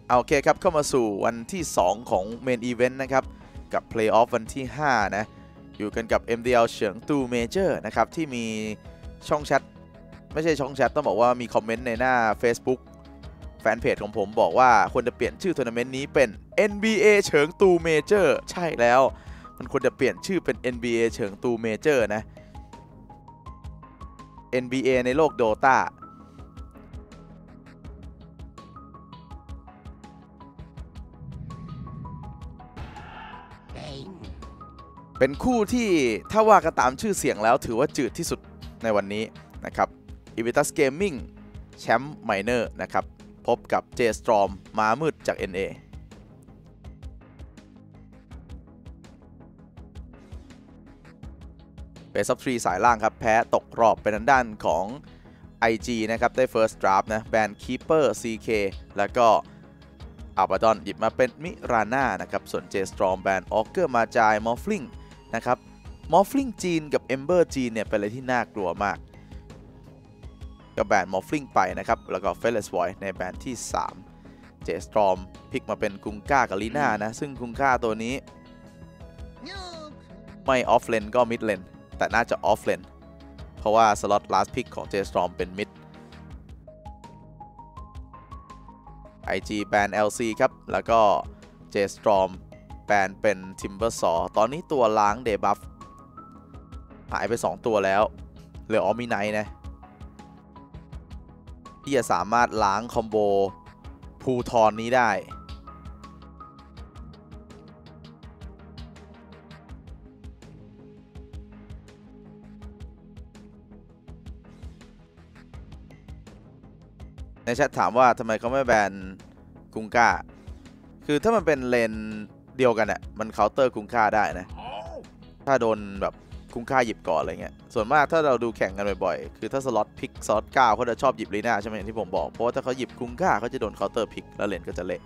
โอเคครับเข้ามาสู่วันที่2ของเมนอีเวนต์นะครับกับเพลย์ออฟวันที่5นะอยู่กันกับ MDL เฉิงตูเมเจอร์นะครับที่มีช่องแชทไม่ใช่ช่องแชทต้องบอกว่ามีคอมเมนต์ในหน้า Facebook แฟนเพจของผมบอกว่าควรจะเปลี่ยนชื่อทัวร์นาเมนต์นี้เป็น NBA เฉิงตูเมเจอร์ใช่แล้วมันควรจะเปลี่ยนชื่อเป็น NBA เฉิงตูเมเจอร์นะ NBA ในโลก Dotaเป็นคู่ที่ถ้าว่ากันตามชื่อเสียงแล้วถือว่าจืดที่สุดในวันนี้นะครับ Evitas Gaming แชมป์ไมเนอร์นะครับพบกับ J Storm ม้ามืดจาก NA เบสซับ3สายล่างครับแพ้ตกรอบเป็นด้านของ IG นะครับได้ First Draft นะแบน Keeper CK แล้วก็อัลบาดอนหยิบมาเป็นมิราน่านะครับส่วน J Storm แบนออเกอร์มาจายมอฟลิงนะครับมอฟลิงจีนกับ Ember จีนเนี่ยเป็นอะไรที่น่ากลัวมากก็แบนมอฟลิงไปนะครับแล้วก็ Fearless Void ในแบนที่3 J Storm พลิกมาเป็นกุงก้ากับลีน่านะซึ่งกุงก้าตัวนี้ไม่ออฟเลนก็มิดเลนแต่น่าจะออฟเลนเพราะว่าสล็อต last pick ของ J Storm เป็นมิดIG แบน LC ครับแล้วก็ J Storm แบนเป็น Timbersaw ตอนนี้ตัวล้างเดบัฟหายไป2ตัวแล้วเหลือออมิไนท์นะที่จะสามารถล้างคอมโบพูทอนนี้ได้ในแชทถามว่าทำไมเขาไม่แบนกุงก้าคือถ้ามันเป็นเลนเดียวกันอ่ะมันเคาน์เตอร์กุงก้าได้นะถ้าโดนแบบกุงก้าหยิบก่อนอะไรเงี้ยส่วนมากถ้าเราดูแข่งกันบ่อยๆคือถ้าสล็อตพิกสล็อต9เขาจะชอบหยิบลีน่าใช่ไหมอย่างที่ผมบอกเพราะว่าถ้าเขาหยิบกุงก้าเขาจะโดนเคาน์เตอร์พิกแล้วเลนก็จะเละ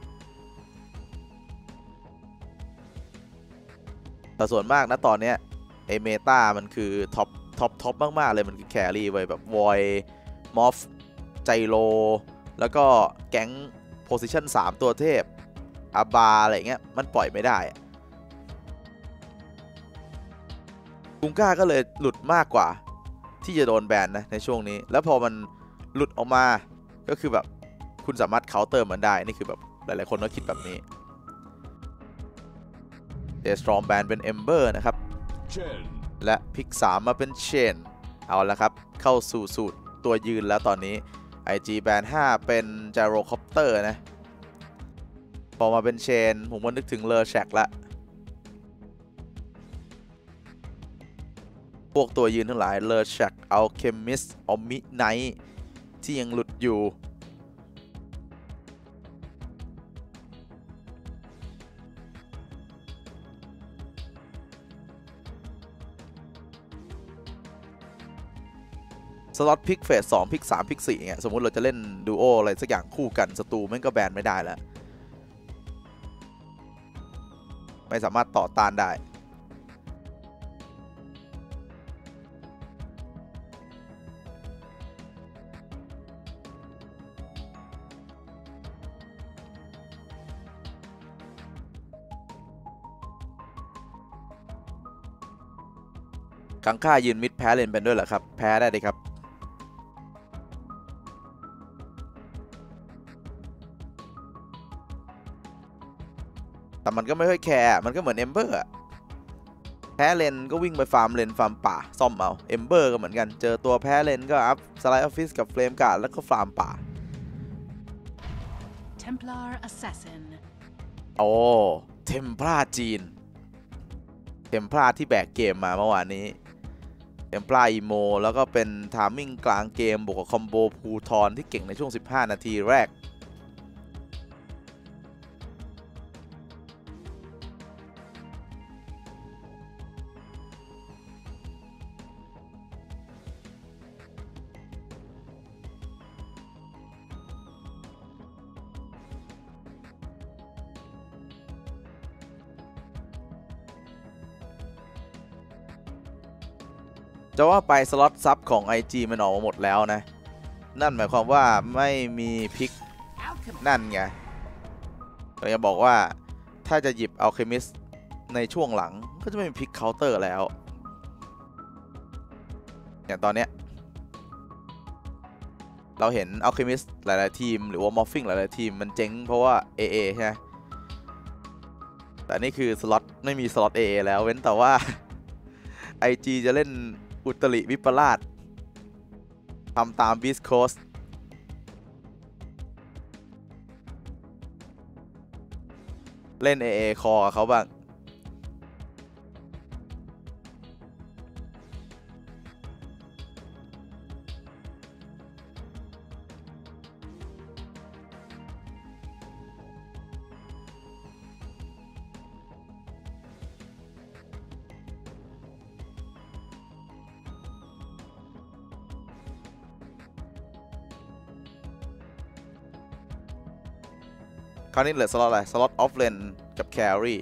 แต่ส่วนมากนะตอนเนี้ยไอเมตามันคือท็อปมากๆเลยมันคือแครี่ไว้แบบวอยมอฟไจโรแล้วก็แก๊งโพซิชัน3ตัวเทพอาบาอะไรเงี้ยมันปล่อยไม่ได้กุงก้าก็เลยหลุดมากกว่าที่จะโดนแบนนะในช่วงนี้แล้วพอมันหลุดออกมาก็คือแบบคุณสามารถเคาน์เตอร์มันได้นี่คือแบบหลายๆคนก็คิดแบบนี้เดสตรอมแบนเป็น Ember นะครับและพิก3มาเป็นเชนเอาละครับเข้าสู่สูตรตัวยืนแล้วตอนนี้IG แบน5เป็น Gyrocopter นะพอมาเป็นเชนผมก็นึกถึงเลอแชกละพวกตัวยืนทั้งหลายเลอแชกอัลเคมิสออมิไนท์ที่ยังหลุดอยู่สล็อตพิกเฟส2พิก3พิก4เนี่ยสมมุติเราจะเล่นดูโออะไรสักอย่างคู่กันศัตรูแม่งก็แบนไม่ได้แล้วไม่สามารถต่อต้านได้กังค่ายืนมิดแพ้เลนเป็นด้วยเหรอครับแพ้ได้เลยครับแต่มันก็ไม่ค่อยแคร์มันก็เหมือนเอมเบอร์แพ้เลนก็วิ่งไปฟาร์มเลนฟาร์มป่าซ่อมเอาเอมเบอร์ก็เหมือนกันเจอตัวแพ้เลนก็อัพสไลด์ออฟฟิศกับเฟลมการ์ดแล้วก็ฟาร์มป่า Templar Assassin โอ้เทมพลาจีนเทมพลาที่แบกเกมมาเมื่อวานนี้เทมพลาอีโมแล้วก็เป็นทามมิ่งกลางเกมบวกกับคอมโบพูทอนที่เก่งในช่วง15นาทีแรกจะว่าไปสล็อตซับของ IG มันออกมาหมดแล้วนะนั่นหมายความว่าไม่มีพิกนั่นไงเราจะบอกว่าถ้าจะหยิบอัลเคมิสในช่วงหลังก็จะไม่มีพิกเคาน์เตอร์แล้วอย่างตอนเนี้ยเราเห็นอัลเคมิสหลายๆทีมหรือว่ามอฟฟิงหลายๆทีมมันเจ๊งเพราะว่า AA ใช่ไหมแต่นี่คือสล็อตไม่มีสล็อต AA แล้วเว้นแต่ว่า IG จะเล่นอุตริวิปลาสทำตามบีสโคสเล่น AA คอกับเขาบ้างคราวนี้เหลือสล็อตอะไรสล็อตออฟเลนกับแครี่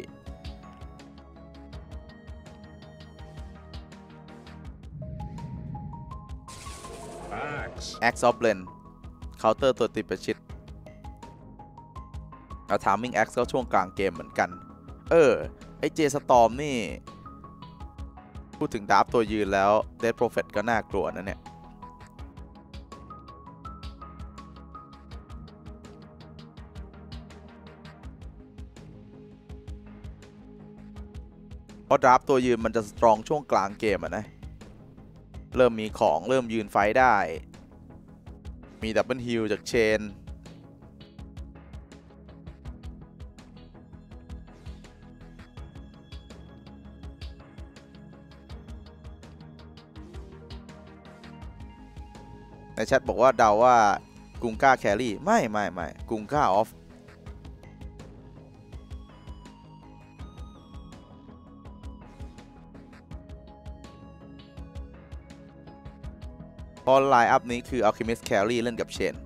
แอ็กซ์ออฟเลนเคาน์เตอร์ตัวติดประชิดเอาทามมิ่งแอ็กซ์ก็ช่วงกลางเกมเหมือนกันไอเจสตอมนี่พูดถึงดาร์ฟตัวยืนแล้วเดดโปรเฟตก็น่ากลัวนะเนี่ยเพราะดราฟตัวยืนมันจะสตรองช่วงกลางเกมนะเริ่มมีของเริ่มยืนไฟได้มีดับเบิลฮิลจากเชนในแชทบอกว่าเดาว่ากุงก้าแครี่ไม่กุงก้าออฟพอไลน์อัพนี้คือ Alchemist Carry เล่นกับเชน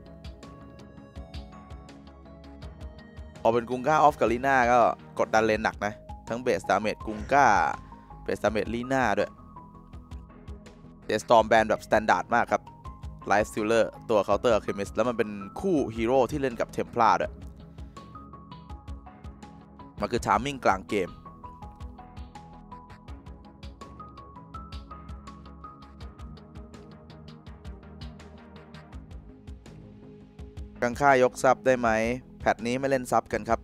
พอเป็นกุงก้าออฟกับลีน่าก็กดดันเลนหนักนะทั้งเบสดาเมจกุงก้าเบสดาเมจลีน่าด้วยเจสตอมแบนแบบสแตนดาร์ดมากครับไลฟ์สติลเลอร์ตัวเคาน์เตอร์ Alchemist แล้วมันเป็นคู่ฮีโร่ที่เล่นกับเทมพลาร์ด้วยมันคือ timing กลางเกมกังค่ายกซับได้ไหมแพทนี้ไม่เล่นซับกันครับ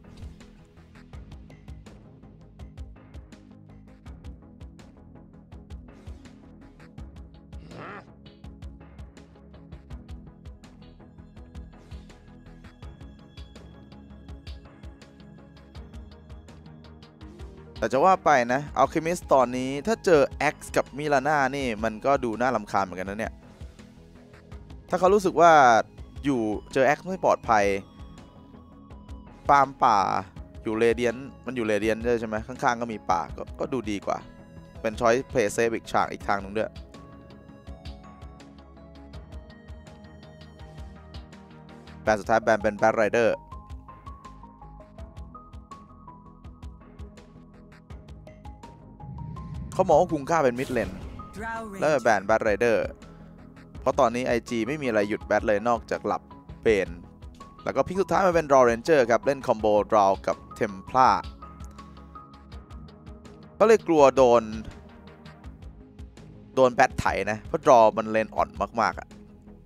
แต่จะว่าไปนะอัลเคมิสตอนนี้ถ้าเจอ X กับมิลาน่านี่มันก็ดูน่ารำคาญเหมือนกันนะเนี่ยถ้าเขารู้สึกว่าอยู่เจอ X ไม่ปลอดภัยฟาร์มป่าอยู่เรเดียนมันอยู่เรเดียนใช่ไหมข้างๆก็มีป่าก็ดูดีกว่าเป็นช้อยเพลย์เซฟอีกฉากอีกทางนึงด้วยแบนสุดท้ายแบนเป็นแบทไรเดอร์เขามองว่าคุ้มค่าเป็นมิดเลนแล้วแบนแบทไรเดอร์เพราะตอนนี้ IG ไม่มีอะไรหยุดแบทเลยนอกจากหลับเบนแล้วก็พิกสุดท้ายมาเป็น Draw Ranger ครับเล่นคอมโบ Draw กับ Templar ก็เลยกลัวโดนแบทไถนะเพราะ Draw มันเลนอ่อนมากๆอะ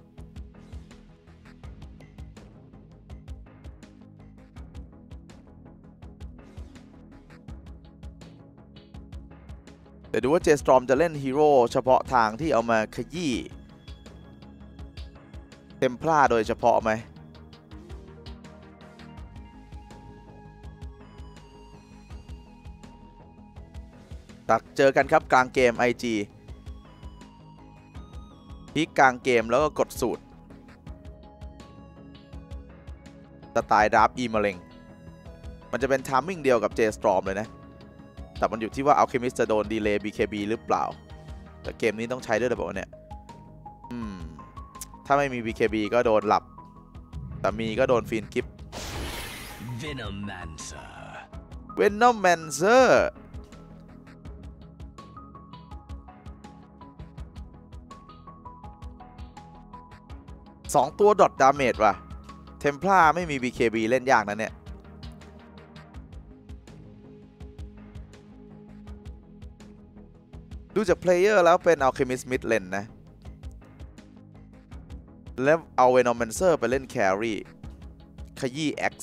แต่ดูว่าเจสตรอมจะเล่นฮีโร่เฉพาะทางที่เอามาขยี้เทมพลาโดยเฉพาะไหมตักเจอกันครับกลางเกม IG พีกกลางเกมแล้วก็กดสูตรสไตล์ดราฟอีมะเร็งมันจะเป็นทามมิ่งเดียวกับเจสตรอมเลยนะแต่มันอยู่ที่ว่า Alchemist จะโดนดีเลย์ BKB หรือเปล่าแต่เกมนี้ต้องใช้ด้วยระบบเนี่ยถ้าไม่มี BKB ก็โดนหลับแต่มีก็โดนฟีนกิฟ Venomancer 2 ตัวดอทดาเมจว่ะเทมพลาไม่มี BKB เล่นยากนะเนี่ยดูจากเพลเยอร์แล้วเป็น Alchemist Mid Lane นะแล้วเอา Venomancer ไปเล่นแครี่ขยี้ X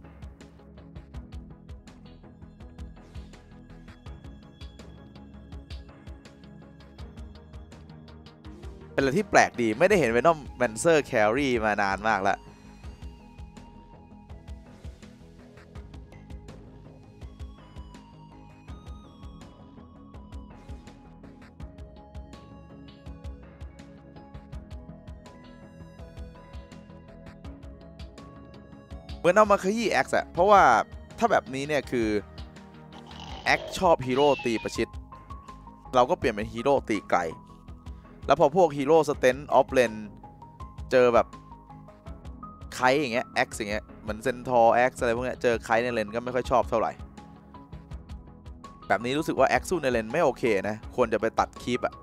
เป็นอะไรที่แปลกดีไม่ได้เห็น Venomancer แครี่มานานมากแล้วเหมือนเอามาขยี้ X อะเพราะว่าถ้าแบบนี้เนี่ยคือ X ชอบฮีโร่ตีประชิดเราก็เปลี่ยนเป็นฮีโร่ตีไกลแล้วพอพวกฮีโร่สเตนออฟเลนเจอแบบไคอย่างเงี้ย X อย่างเงี้ยเหมือนเซนทอร์ X อะไรพวกเนี้ยเจอไคในเลนก็ไม่ค่อยชอบเท่าไหร่แบบนี้รู้สึกว่า X สู้ในเลนไม่โอเคนะควรจะไปตัดคีปอะ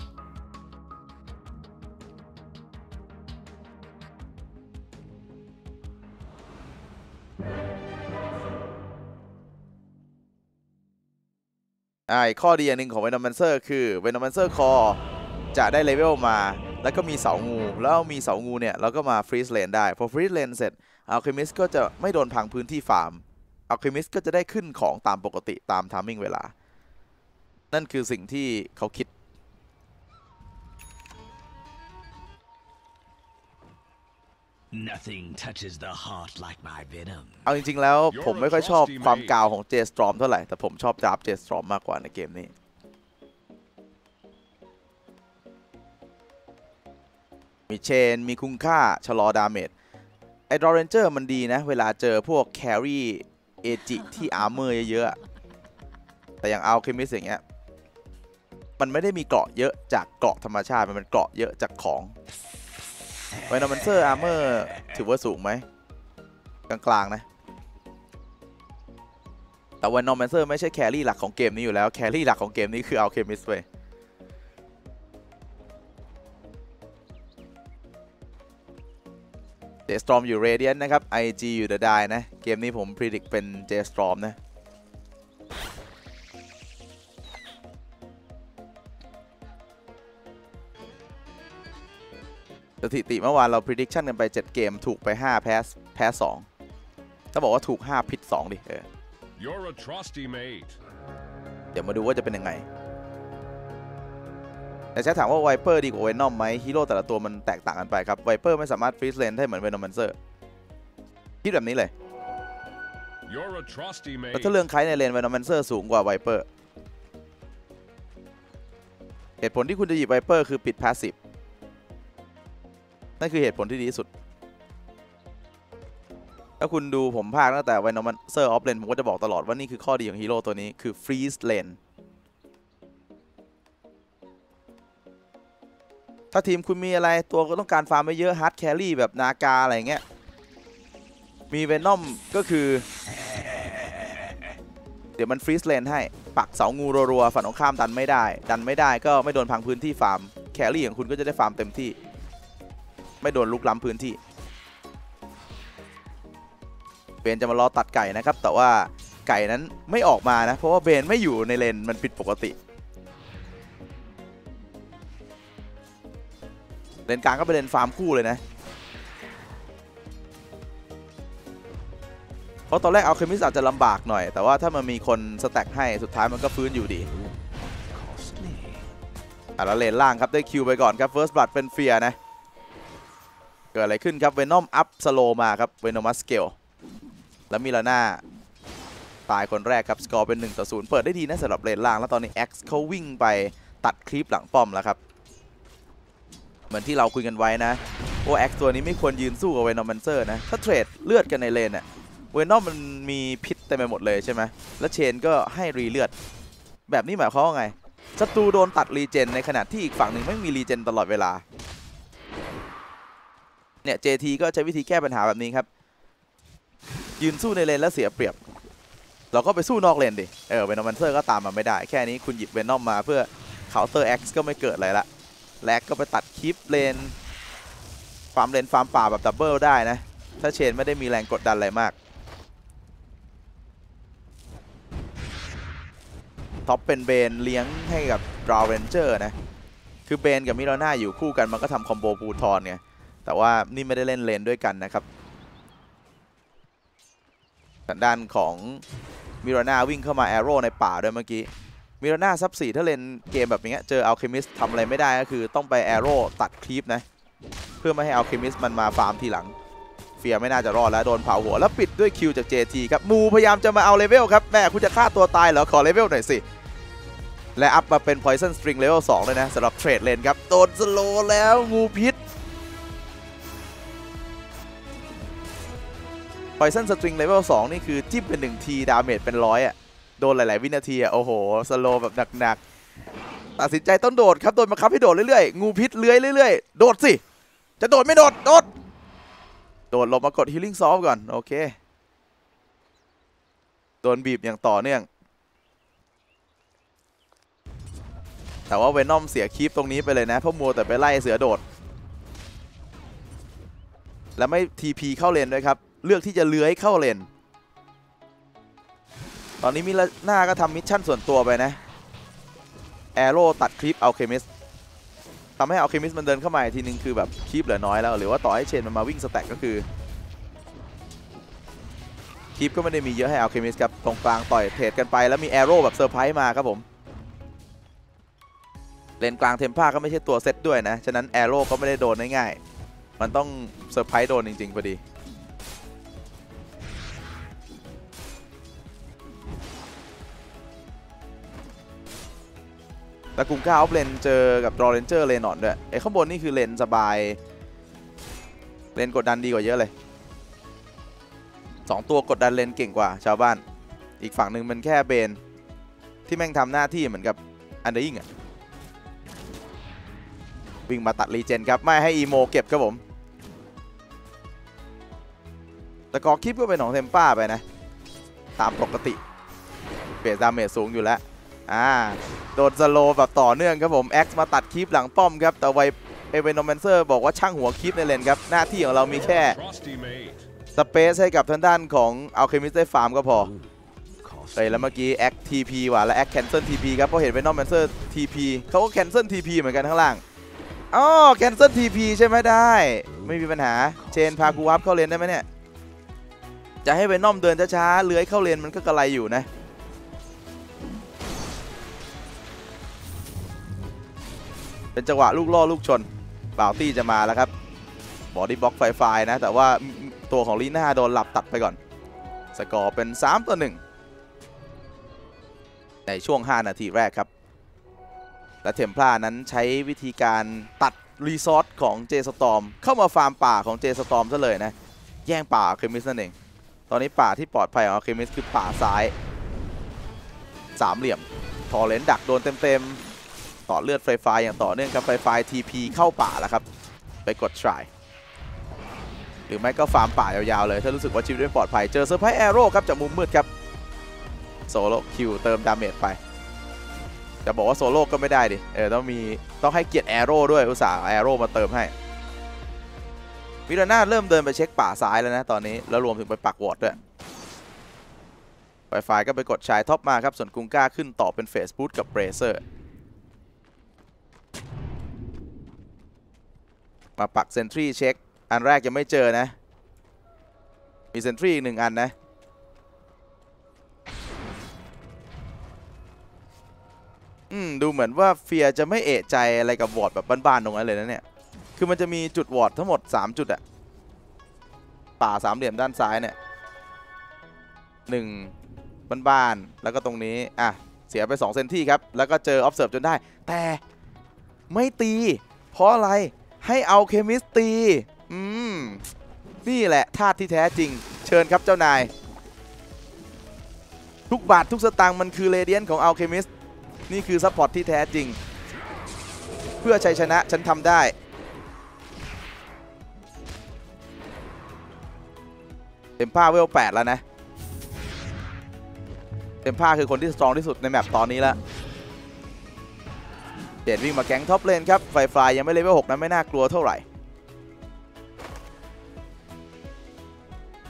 ข้อดีอย่างหนึ่งของ Venomancer คือ Venomancer Core จะได้เลเวลมาแล้วก็มีเสางูแล้วมีเสางูเนี่ยเราก็มาฟรีซเลนได้พอฟรีซเลนเสร็จ Alchemist ก็จะไม่โดนพังพื้นที่ฟาร์ม Alchemist ก็จะได้ขึ้นของตามปกติตามไทมิ่งเวลานั่นคือสิ่งที่เขาคิดเอาจริงๆแล้วผมไม่ค่อยชอบความกาวของ J-Storm เท่าไหร่แต่ผมชอบดราฟ J-Storm มากกว่าในเกมนี้มีเชนมีคุ้มค่าชะลอดาเมจไอ้ดอเรนเจอร์มันดีนะเวลาเจอพวกแครี่เอจิที่อาร์เมอร์เยอะๆแต่อย่างอัลเคมิสอย่างเงี้ยมันไม่ได้มีเกราะเยอะจากเกราะธรรมชาติมันเป็นเกราะเยอะจากของVenomancerอาร์เมอร์ถือว่าสูงไหมกลางๆนะแต่Venomancerไม่ใช่แครี่หลักของเกมนี้อยู่แล้วแครี่หลักของเกมนี้คือ Alchemist เว้ยJ-Storm อยู่ Radiant นะครับ IG อยู่ The Die นะเกมนี้ผม predict เป็น J-Storm นะสถิติเมื่อวานเรา prediction กันไป7เกมถูกไป5แพ้2ถ้าบอกว่าถูก5ผิด2ดิเดี๋ยวมาดูว่าจะเป็นยังไงแต่ถ้าถามว่าไวเปอร์ดีกว่าเวนอมไหมฮีโร่แต่ละตัวมันแตกต่างกันไปครับไวเปอร์ไม่สามารถฟรีซเลนได้เหมือนเวนอมมันเซอร์คิดแบบนี้เลยแล้วถ้าเรื่องไคในเลนเวนอมมันเซอร์สูงกว่าไวเปอร์เหตุผลที่คุณจะหยิบไวเปอร์คือปิดพาสซีฟนั่นคือเหตุผลที่ดีที่สุดถ้าคุณดูผมพากตั้งแต่เวนอมมันเซอร์ออฟเลนผมก็จะบอกตลอดว่านี่คือข้อดีของฮีโร่ตัวนี้คือฟรีซเลนถ้าทีมคุณมีอะไรตัวก็ต้องการฟาร์มไม่เยอะฮาร์ดแครี่แบบนากาอะไรเงี้ยมีเวนอมก็คือเดี๋ยวมันฟรีซเลนให้ปักเสางูรัวๆฝั่งตรงข้ามดันไม่ได้ก็ไม่โดนพังพื้นที่ฟาร์มแครี่ของคุณก็จะได้ฟาร์มเต็มที่ไม่โดนลุกล้ำพื้นที่เบนจะมารอตัดไก่นะครับแต่ว่าไก่นั้นไม่ออกมานะเพราะว่าเบนไม่อยู่ในเลนมันผิดปกติเลนกลางก็ไปเลนฟาร์มคู่เลยนะเพราะตอนแรกเอาเคมิสอาจจะลำบากหน่อยแต่ว่าถ้ามันมีคนสแต็กให้สุดท้ายมันก็ฟื้นอยู่ดีแล้วเลนล่างครับได้คิวไปก่อนครับ First Blood เป็นเฟียนะเกิดอะไรขึ้นครับเวนอมอัพสโลมาครับเวนอมัสเกลแล้วมิลาน่าตายคนแรกครับสกอร์เป็น1-0เปิดได้ดีนะสำหรับเลนล่างแล้วตอนนี้ X เขาวิ่งไปตัดคลิปหลังป้อมแล้วครับเหมือนที่เราคุยกันไว้นะว่า X ตัวนี้ไม่ควรยืนสู้กับเวนอมมันเซอร์นะถ้าเทรดเลือดกันในเลนอะเวนอมมันมีพิษเต็มไปหมดเลยใช่ไหมแล้วเชนก็ให้รีเลือดแบบนี้หมายความว่าไงศัตรูโดนตัดรีเจนในขณะที่อีกฝั่งหนึ่งไม่มีรีเจนตลอดเวลาเนี่ย JT ก็ใช้วิธีแก้ปัญหาแบบนี้ครับยืนสู้ในเลนแล้วเสียเปรียบเราก็ไปสู้นอกเลนดิเวนอมมันเซอร์ก็ตามมาไม่ได้แค่นี้คุณหยิบเวนอมมาเพื่อเคาน์เตอร์ X ก็ไม่เกิดอะไรละแลกก็ไปตัดคลิปเลนฟาร์มเลนฟาร์มป่าแบบดับเบิลได้นะถ้าเชนไม่ได้มีแรงกดดันอะไรมากท็อปเป็นเบนเลี้ยงให้กับดราวเรนเจอร์นะคือเบนกับมิราน่าอยู่คู่กันมันก็ทำคอมโบพูทอนไงแต่ว่านี่ไม่ได้เล่นเลนด้วยกันนะครับด้านของมิราน่าวิ่งเข้ามาแอโร่ในป่าด้วยเมื่อกี้มิราน่าซับ4ถ้าเล่นเกมแบบนี้เจออัลเคมิสทำอะไรไม่ได้ก็คือต้องไปแอโร่ตัดคลิปนะเพื่อไม่ให้อัลเคมิสมันมาฟาร์มทีหลังเฟียไม่น่าจะรอดแล้วโดนเผาหัวแล้วปิดด้วยคิวจาก JT ครับมูพยายามจะมาเอาเลเวลครับแม่คุณจะฆ่าตัวตายเหรอขอเลเวลหน่อยสิและอัพมาเป็น Poison String Level 2เลยนะสำหรับเทรดเลนครับโดนสโลแล้วงูพิษ Poison String Level 2นี่คือจิ้มเป็น1ทีดาเมจเป็น100อ่ะโดนหลายๆวินาทีอ่ะโอ้โหสโลแบบหนักๆตัดสินใจต้องโดดครับโดนบังคับให้โดดเรื่อยๆงูพิษเลื้อยเรื่อยๆโดดสิจะโดดไม่โดดโดดลงมากด Healing Solve ก่อนโอเคโดนบีบอย่างต่อเนื่องแต่ว่าเวนอมเสียคีปตรงนี้ไปเลยนะเพราะมัวแต่ไปไล่เสือโดดแล้วไม่ TP เข้าเลนด้วยครับเลือกที่จะเลื้อยเข้าเลนตอนนี้มิลาน่าก็ทำมิชชั่นส่วนตัวไปนะแอโร่ตัดคลิปอัลเคมิสทำให้อัลเคมิสมันเดินเข้ามาทีนึงคือแบบคลิปเหลือน้อยแล้วหรือว่าต่อให้เชนมันมาวิ่งสแต็กก็คือคลิปก็ไม่ได้มีเยอะให้อัลเคมิสครับตรงกลางต่อยเทรดกันไปแล้วมีแอโร่แบบเซอร์ไพรส์มาครับผมเลนกลางเทมพ่าก็ไม่ใช่ตัวเซตด้วยนะฉะนั้นแอโร่ก็ไม่ได้โดนง่ายๆมันต้องเซอร์ไพรส์โดนจริงๆพอดีแต่กลุ่มก้าวเลนเจอกับดรอเรนเจอร์เลนนอนด้วยไอ้ข้างบนนี่คือเลนสบายเลนกดดันดีกว่าเยอะเลย2ตัวกดดันเลนเก่งกว่าชาวบ้านอีกฝั่งหนึ่งมันแค่เบนที่แม่งทำหน้าที่เหมือนกับอันเดอร์ยิงอะวิ่งมาตัดรีเจนครับไม่ให้อีโมเก็บครับผมแต่กอคลิปก็เป็นของเทมป้าไปนะตามปกติเบสดาเมจสูงอยู่แล้วโดนสโลแบบต่อเนื่องครับผมแอ็กซ์มาตัดคลิปหลังป้อมครับแต่ไวเอเวนอมเมนเซอร์บอกว่าช่างหัวคลิปในเลนครับหน้าที่ของเรามีแค่สเปซให้กับทางด้านของอัลเคมิสได้ฟาร์มก็พอแล้วเมื่อกี้แอคทีพีว่ะและแอคแคนเซิลทีพีครับเพราะเห็นเวนอมเมนเซอร์ทีพีเขาก็แคนเซิลทีพีเหมือนกันข้างล่างอ๋อแคนเซิลทีพีใช่ไหมได้ไม่มีปัญหาเชนพากูวับเข้าเลนได้ไหมเนี่ยจะให้เวนอมเดินช้าๆเลื้อยเข้าเลนมันก็กระไรอยู่นะเป็นจังหวะลูกล่อลูกชนบ่าวตี้จะมาแล้วครับบอดี้บล็อกไฟนะแต่ว่าตัวของลีน่าโดนหลับตัดไปก่อนสกอร์เป็น3-1ในช่วง5นาทีแรกครับและเทมพลานั้นใช้วิธีการตัดรีซอสของเจสตอมเข้ามาฟาร์มป่าของเจสตอมซะเลยนะแย่งป่าอัลเคมิสนั่นเองตอนนี้ป่าที่ปลอดภัยของอัลเคมิสคือป่าซ้าย3เหลี่ยมทอเลนดักโดนเต็มต่อเลือดไฟไฟอย่างต่อเนื่องกับไฟไฟทีพีเข้าป่าแล้วครับไปกดทรายหรือไม่ก็ฟาร์มป่ายาวๆเลยถ้ารู้สึกว่าชีวิตไม่ปลอดภัยเจอเซอร์ไพรส์แอโร่ครับจากมุมมืดครับโซโล่คิวเติมดาเมจไปจะบอกว่าโซโล่ก็ไม่ได้ดิต้องให้เกียรติแอโร่ด้วยอุตส่าห์แอโร่มาเติมให้มิราน่าเริ่มเดินไปเช็คป่าซ้ายแล้วนะตอนนี้แล้วรวมถึงไปปักวอร์ดด้วยไฟไฟก็ไปกดชายท็อปมาครับส่วนกุงก้าขึ้นต่อเป็นเฟสบูทกับเบรเซอร์มาปักเซนทรีเช็คอันแรกยังไม่เจอนะมีเซนทรีอีก1 อันนะดูเหมือนว่าเฟียจะไม่เอะใจอะไรกับวอร์ดแบบบ้านๆตรงนั้นเลยนะเนี่ยคือมันจะมีจุดวอร์ดทั้งหมด3จุดอะป่า3เหลี่ยมด้านซ้ายเนี่ย1บ้านๆแล้วก็ตรงนี้เสียไป2เซนที่ครับแล้วก็เจอ observe จนได้แต่ไม่ตีเพราะอะไรให้เอาเคมิสตีนี่แหละธาตุที่แท้จริงเชิญครับเจ้านายทุกบาททุกสตางค์มันคือเรเดียนของอัลเคมิสนี่คือซัพพอร์ตที่แท้จริงเพื่อชัยชนะฉันทำได้เต็มผ้าเวล8แล้วนะเต็มผ้าคือคนที่สตรองที่สุดในแมปตอนนี้แล้วเดดวิ่งมาแก๊งท็อปเลนครับไฟฟลายยังไม่เลเวล6นั้นไม่น่ากลัวเท่าไหร่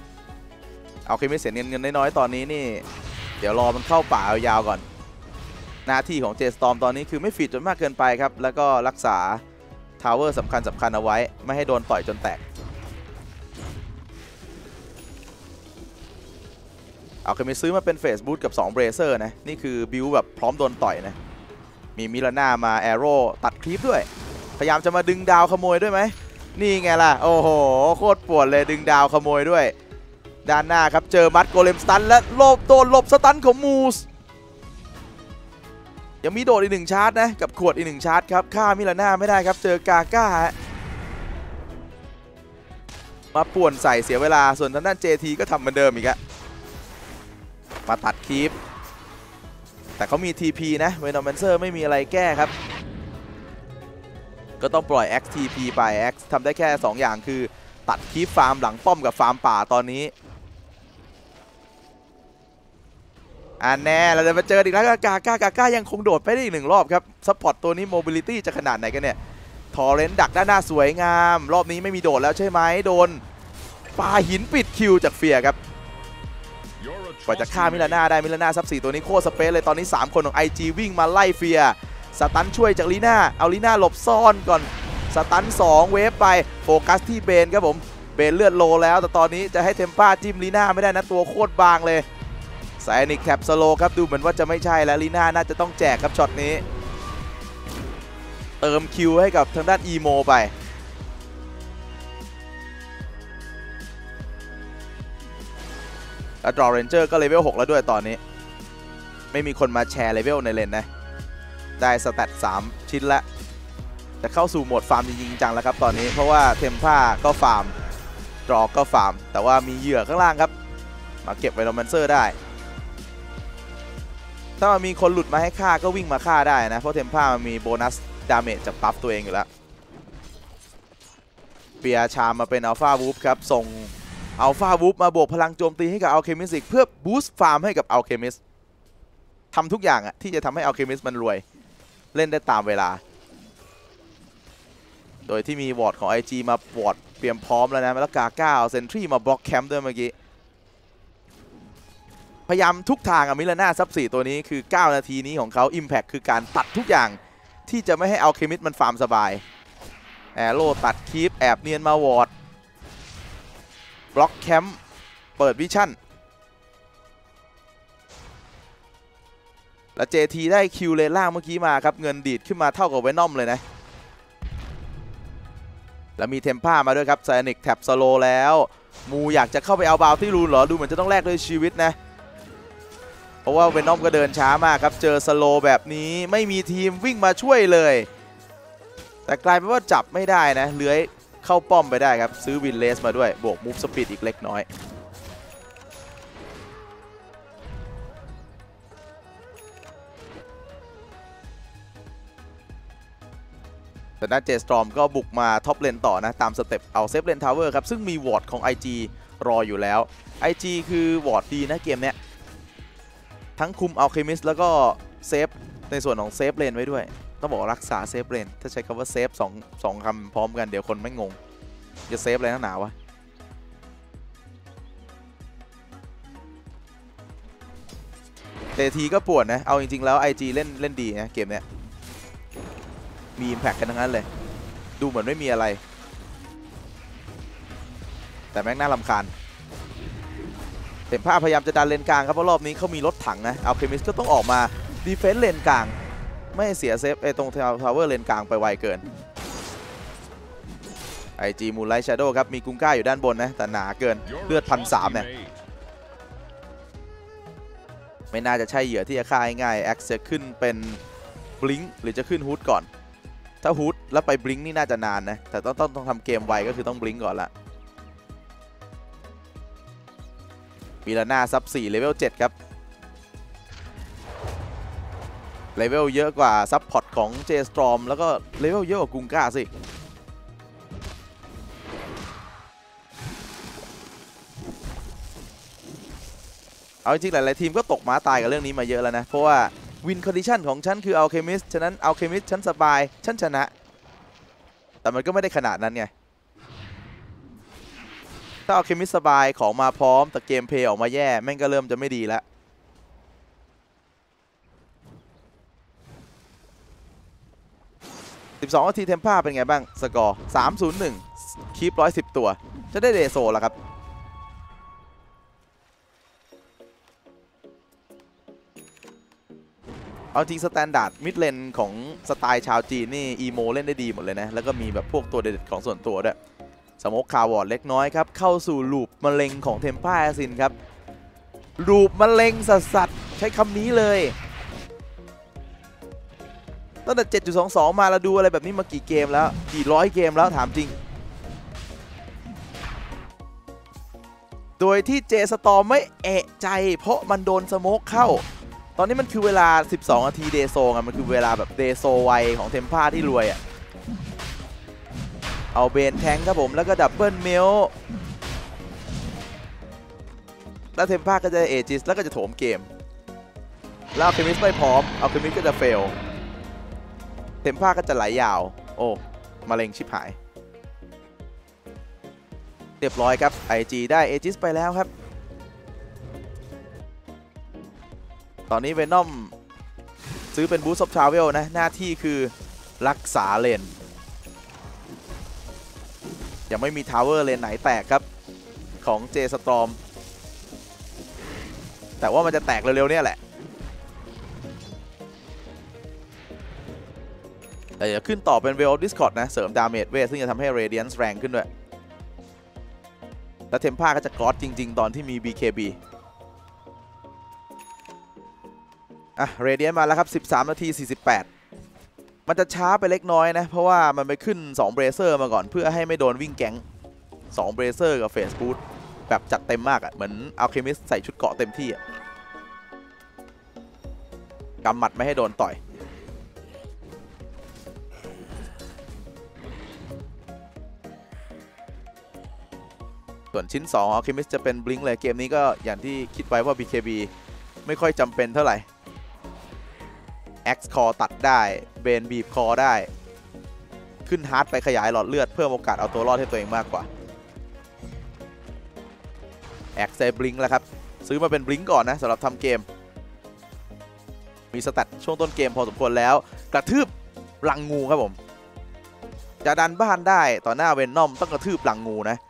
เอาเคมิสเสียเงินน้อยๆตอนนี้นี่เดี๋ยวรอมันเข้าป่ายาวๆก่อนหน้าที่ของเจสตอมตอนนี้คือไม่ฟีดจนมากเกินไปครับแล้วก็รักษาทาวเวอร์สำคัญเอาไว้ไม่ให้โดนต่อยจนแตกเอาเคมิซื้อมาเป็นเฟสบูทกับ2เบรเซอร์นะนี่คือบิวแบบพร้อมโดนต่อยนะมีมิลาน่ามาแอโร่ตัดคลิปด้วยพยายามจะมาดึงดาวขโมยด้วยไหมนี่ไงล่ะโอ้โหโคตรปวดเลยดึงดาวขโมยด้วยด้านหน้าครับเจอมัดโกเลมสตันและโดนหลบสตันของมูสยังมีโดดอีก1ชาร์จนะกับขวดอีก1ชาร์จครับฆ่ามิลาน่าไม่ได้ครับเจอกาก้ามาป่วนใส่เสียเวลาส่วนทางด้าน JT ก็ทำเหมือนเดิมอีกอะมาตัดคลิปแต่เขามี TP นะเวนอมเมนเซอร์ไม่มีอะไรแก้ครับก็ต้องปล่อย XTP ไป X ทำได้แค่2อย่างคือตัดคลิปฟาร์มหลังป้อมกับฟาร์มป่าตอนนี้แน่เราจะมาเจออีกแล้วกาก้ายังคงโดดไปได้อีก1รอบครับซัพพอร์ตตัวนี้โมบิลิตี้จะขนาดไหนกันเนี่ยทอร์เรนต์ดักด้านหน้าสวยงามรอบนี้ไม่มีโดดแล้วใช่ไหมโดนปาหินปิดคิวจากเฟียครับกว่าจะฆ่ามิลาน่าได้มิลาน่าซับ4ตัวนี้โคตรสเปซเลยตอนนี้3คนของ IG วิ่งมาไล่เฟียสตันช่วยจากลีน่าเอาลีน่าหลบซ่อนก่อนสตัน2เวฟไปโฟกัสที่เบนครับผมเบนเลือดโลแล้วแต่ตอนนี้จะให้เทมป้าจิ้มลีน่าไม่ได้นะตัวโคตรบางเลยไซนิกแท็บสโลครับดูเหมือนว่าจะไม่ใช่แล้วลีน่าน่าจะต้องแจกครับช็อตนี้เติมคิวให้กับทางด้านอีโมไปแล้วดรอเรนเจอร์ก็เลเวล6แล้วด้วยตอนนี้ไม่มีคนมาแชร์เลเวลในเลนนะได้สแตท3ชิ้นแล้วจะเข้าสู่โหมดฟาร์มจริงๆจังแล้วครับตอนนี้เพราะว่าเทมป้าก็ฟาร์มดรอก็ฟาร์มแต่ว่ามีเหยื่อข้างล่างครับมาเก็บไวโรแมนเซอร์ได้ถ้ามีคนหลุดมาให้ฆ่าก็วิ่งมาฆ่าได้นะเพราะเทมป้ามันมีโบนัสดาเมจจากบัฟตัวเองอยู่แล้วเปียชามมาเป็นอัลฟาวูฟครับส่งอัลฟาวูฟมาบวกพลังโจมตีให้กับอัลเคมิสอีกเพื่อบูสต์ฟาร์มให้กับอัลเคมิสทำทุกอย่างอะที่จะทำให้อัลเคมิสมันรวยเล่นได้ตามเวลาโดยที่มีวอร์ดของ IG มาวอร์ดเตรียมพร้อมแล้วนะแล้วกาก้าเอาเซนทรีมาบล็อกแคมป์ด้วยเมื่อกี้พยายามทุกทางมิลาน่าซับ4ตัวนี้คือ9นาทีนี้ของเขา Impact คือการตัดทุกอย่างที่จะไม่ให้อัลเคมิสมันฟาร์มสบายแอโร่ตัดคีปแอบเนียนมาวอร์ดบล็อกแคมป์เปิดวิชั่นและ JT ได้คิวเลนล่างเมื่อกี้มาครับเงินดีดขึ้นมาเท่ากับเวนอมเลยนะแล้วมีเทมป้ามาด้วยครับไซนิกแท็บสโลแล้วมูอยากจะเข้าไปเอาบาวที่รูนเหรอดูเหมือนจะต้องแลกด้วยชีวิตนะเพราะว่าเวนอมก็เดินช้ามากครับเจอสโลแบบนี้ไม่มีทีมวิ่งมาช่วยเลยแต่กลายเป็นว่าจับไม่ได้นะเลื้อยเข้าป้อมไปได้ครับซื้อวินเลสมาด้วยบวกมูฟสปีดอีกเล็กน้อยแต่ด้านเจสตรอมก็บุกมาท็อปเลนต่อนะตามสเต็ปเอาเซฟเลนทาวเวอร์ครับซึ่งมีวอร์ดของ IG รออยู่แล้ว IG คือวอร์ดดีนะเกมเนี้ยทั้งคุมอัลเคมิสแล้วก็เซฟในส่วนของเซฟเลนไว้ด้วยต้องบอกรักษาเซฟเลนถ้าใช้คำว่าเซฟสองคำพร้อมกันเดี๋ยวคนไม่งงจะเซฟอะไรนักหนาวะทีก็ปวดนะเอาจริงๆแล้ว IG เล่นดีนะเกมเนี้ยมี Impact กันทั้งนั้นเลยดูเหมือนไม่มีอะไรแต่แม่งน่ารำคาญเต็มผ้าพยายามจะดันเลนกลางครับเพราะรอบนี้เขามีรถถังนะอัลเคมิสก็ต้องออกมาดีเฟนส์เลนกลางไม่เสียเซฟตรงทาวเวอร์เลนกลางไปไวเกิน IG มูนไลท์แชโดว์ครับมีกุงก้าอยู่ด้านบนนะแต่หนาเกินเลือด1,300เนี่ยไม่น่าจะใช่เหยื่อที่จะฆ่าง่ายๆแอ็กจะขึ้นเป็นบลิงหรือจะขึ้นฮูดก่อนถ้าฮูดแล้วไปบลิงนี่น่าจะนานนะแต่ต้องทำเกมไวก็คือต้องบลิงก่อนละมิลาน่าซับ4เลเวล7ครับเลเวลเยอะกว่าซับพอร์ตของเจสตรอมแล้วก็เลเวลเยอะกว่ากุงก้าสิเอาจริงๆหลายๆทีมก็ตกม้าตายกับเรื่องนี้มาเยอะแล้วนะเพราะว่าวินคอนดิชันของฉันคืออัลเคมิสฉะนั้นอัลเคมิสฉันสบายฉันชนะแต่มันก็ไม่ได้ขนาดนั้นไงถ้าอัลเคมิสสบายของมาพร้อมแต่เกมเพลย์ออกมาแย่แม่งก็เริ่มจะไม่ดีแล้ว 12 นาทีเทมพ่าเป็นไงบ้างสกอร์ 3-0-1 คีป110 ตัวจะได้เดโซแล้วครับเอาจริงสแตนดาร์ดมิดเลนของสไตล์ชาวจีนนี่อีโมเล่นได้ดีหมดเลยนะแล้วก็มีแบบพวกตัวเด็ดของส่วนตัวด้วยสโมกคาร์วอร์ดเล็กน้อยครับเข้าสู่ลูปมะเร็งของเทมพ่าแอสซินครับลูปมะเร็งสัสๆใช้คำนี้เลยตั้งแต่ 7.22 มาเราดูอะไรแบบนี้มากี่เกมแล้วกี่ร้อยเกมแล้วถามจริงโดยที่เจสตอร์ไม่เอะใจเพราะมันโดนสโมกเข้าตอนนี้มันคือเวลา 12 นาทีเดโซไงมันคือเวลาแบบเดโซไวของเทมพ่าที่รวยอ่ะเอาเบนแทงครับผมแล้วก็ดับเบิลเมลแล้วเทมพ่าก็จะเอจิสแล้วก็จะโถมเกมแล้วอัลเคมิสไม่พร้อมอัลเคมิสก็จะเฟลเทมพ่าก็จะไหลยาวโอ้มะเร็งชิบหายเรียบร้อยครับ IG ได้เอจิสไปแล้วครับตอนนี้เวนอมซื้อเป็นบูสต์ออฟทราเวลนะหน้าที่คือรักษาเลนยังไม่มีทาวเวอร์เลนไหนแตกครับของเจสตอร์มแต่ว่ามันจะแตกเร็วๆเนี่ยแหละแต่จะขึ้นต่อเป็นเวลดิสคอร์ดนะเสริมดาเมจเวทซึ่งจะทำให้เรเดียนส์แรงขึ้นด้วยแล้วเทมพ่าก็จะกรอสจริงๆตอนที่มี BKB อ่ะเรเดียนมาแล้วครับ 13 นาที 48 มันจะช้าไปเล็กน้อยนะเพราะว่ามันไปขึ้น2เบรเซอร์มาก่อนเพื่อให้ไม่โดนวิ่งแก๊ง2เบรเซอร์กับเฟสบูทแบบจัดเต็มมากอ่ะเหมือนอัลเคมิสใส่ชุดเกราะเต็มที่อ่ะกำหมัดไม่ให้โดนต่อยส่วนชิ้น2อัลเคมิสจะเป็นบลิงค์เลยเกมนี้ก็อย่างที่คิดไว้ว่า BKB ไม่ค่อยจำเป็นเท่าไหร่X คอตัดได้เบนบีบคอได้ขึ้นฮาร์ดไปขยายหลอดเลือดเพิ่มโอกาสเอาตัวรอดให้ตัวเองมากกว่า X ใส่บลิงค์แล้วครับซื้อมาเป็นบลิงค์ก่อนนะสำหรับทำเกมมีสแตทช่วงต้นเกมพอสมควรแล้วกระทืบลังงูครับผมจะดันบ้านได้ต่อหน้าเวนนอมต้องกระทืบลังงูนะ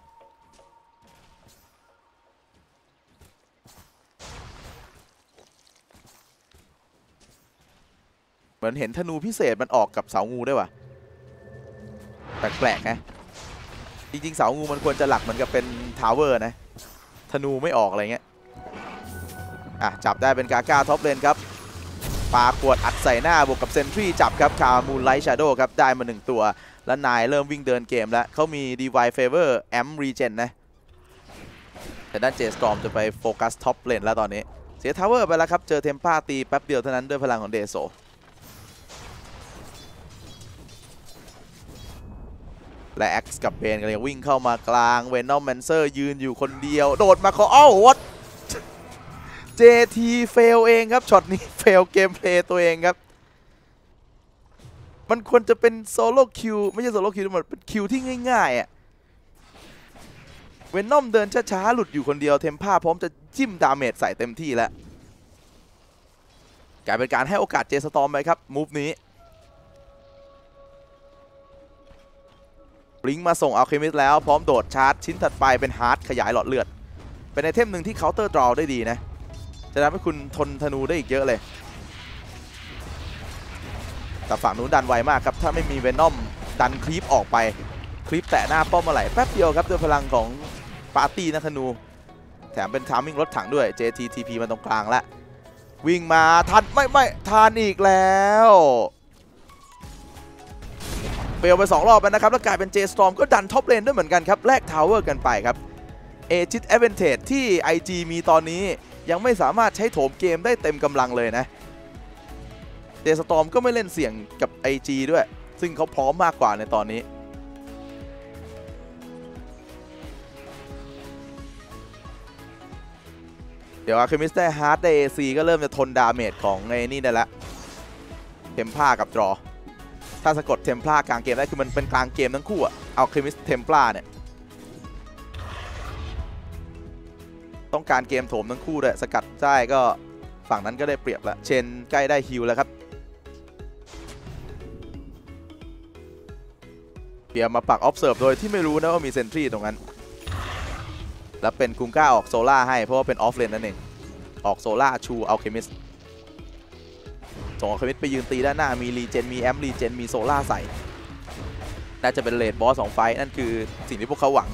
เหมือนเห็นธนูพิเศษมันออกกับเสางูด้วยว่ะแปลกๆนะจริงๆเสางูมันควรจะหลักเหมือนกับเป็นทาวเวอร์นะธนูไม่ออกอะไรเงี้ยอ่ะจับได้เป็นกาก้าท็อปเลนครับปาขวดอัดใส่หน้าบวกกับเซนทรีจับครับคามูนไลท์ชาโดว์ครับได้มา1ตัวแล้วนายเริ่มวิ่งเดินเกมแล้วเขามี Divine Favor Amp Regen นะแต่ด้านเจสตอร์มจะไปโฟกัสท็อปเลนแล้วตอนนี้เสียทาวเวอร์ไปแล้วครับเจอเทมพ่าตีแป๊บเดียวเท่านั้นด้วยพลังของเดโซและ X กับเบนกำลังวิ่งเข้ามากลางเวนอมแมนเซอร์ยืนอยู่คนเดียวโดดมาเขาอ้าววัด JT เฟลเองครับช็อตนี้เฟลเกมเพลย์ตัวเองครับมันควรจะเป็นโซโล่คิวไม่ใช่โซโล่คิวมันเป็นคิวที่ง่ายๆอ่ะเวนอมเดินช้าๆหลุดอยู่คนเดียวเทมพ่าพร้อมจะจิ้มดาเมจใส่เต็มที่แล้วกลายเป็นการให้โอกาสเจสตอร์มไปครับมูฟนี้บลิงก์มาส่งอัลเคมิสแล้วพร้อมโดดชาร์จชิ้นถัดไปเป็นฮาร์ดขยายหลอดเลือดเป็นไอเทมหนึ่งที่เคาน์เตอร์ดรอได้ดีนะจะทำให้คุณทนธนูได้อีกเยอะเลยแต่ฝั่งนู้นดันไวมากครับถ้าไม่มีเวนอมดันคลิปออกไปคลิปแตะหน้าป้อมมาไหลแป๊บเดียวครับด้วยพลังของปาร์ตี้นักธนูแถมเป็นทามมิ่งรถถังด้วย JTTP มาตรงกลางแล้ววิ่งมาทันไม่ทันอีกแล้วเฟลไป2รอบแล้วนะครับแล้วกลายเป็น J-Storm ก็ดันท็อปเลนด้วยเหมือนกันครับแลกทาวเวอร์กันไปครับเอจิตแอดเวนเทจที่ IG มีตอนนี้ยังไม่สามารถใช้โถมเกมได้เต็มกำลังเลยนะ J-Storm ก็ไม่เล่นเสี่ยงกับ IG ด้วยซึ่งเขาพร้อมมากกว่าในตอนนี้เดี๋ยวอาร์เคมิสได้ฮาร์ดได้ AC ก็เริ่มจะทนดาเมจของไอ้นี่ได้แล้วเทมพ่ากับดรอถ้าสะกดเทมพลากลางเกมได้คือมันเป็นกลางเกมทั้งคู่อะเอาเคมิสเทมพลาเนี่ยต้องการเกมโถมทั้งคู่ด้วยสกัดได้ก็ฝั่งนั้นก็ได้เปรียบแล้วเชนใกล้ได้ฮิลแล้วครับพียร์มาปัก observe โดยที่ไม่รู้นะว่ามีเซนทรีตรงนั้นแล้วเป็นคุงก้าออกโซล่าให้เพราะว่าเป็นออฟเลนนั่นเองออกโซล่าชูอัลเคมิสส่งอัลเคมิสไปยืนตีด้านหน้ามีรีเจนมีแอมรีเจนมีโซล่าใส่น่าจะเป็นเลดบอสของไฟนั่นคือสิ่งที่พวกเขาหวัง